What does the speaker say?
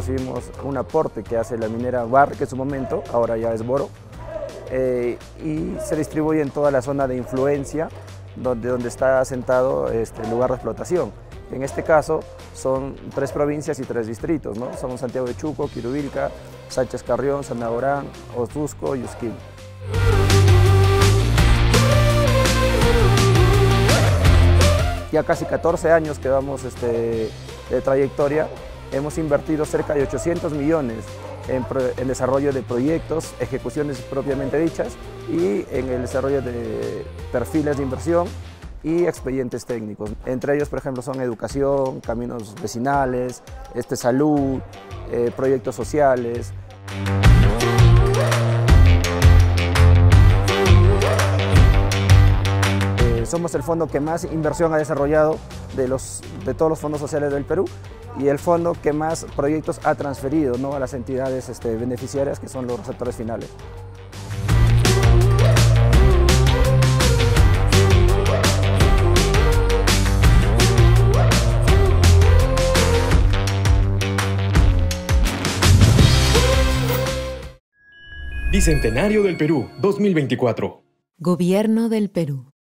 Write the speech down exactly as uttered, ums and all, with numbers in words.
recibimos un aporte que hace la minera Bar, que en su momento, ahora ya es Boro, eh, y se distribuye en toda la zona de influencia donde, donde está asentado este, el lugar de explotación. En este caso son tres provincias y tres distritos, ¿no? Son Santiago de Chuco, Quirubilca, Sánchez Carrión, Sanagorán, Otusco y Usquil. Ya casi catorce años que vamos este, de trayectoria, hemos invertido cerca de ochocientos millones en, en desarrollo de proyectos, ejecuciones propiamente dichas y en el desarrollo de perfiles de inversión y expedientes técnicos. Entre ellos, por ejemplo, son educación, caminos vecinales, este, salud, eh, proyectos sociales. Somos el fondo que más inversión ha desarrollado de, los, de todos los fondos sociales del Perú y el fondo que más proyectos ha transferido, ¿no?, a las entidades este, beneficiarias, que son los receptores finales. Bicentenario del Perú dos mil veinticuatro. Gobierno del Perú.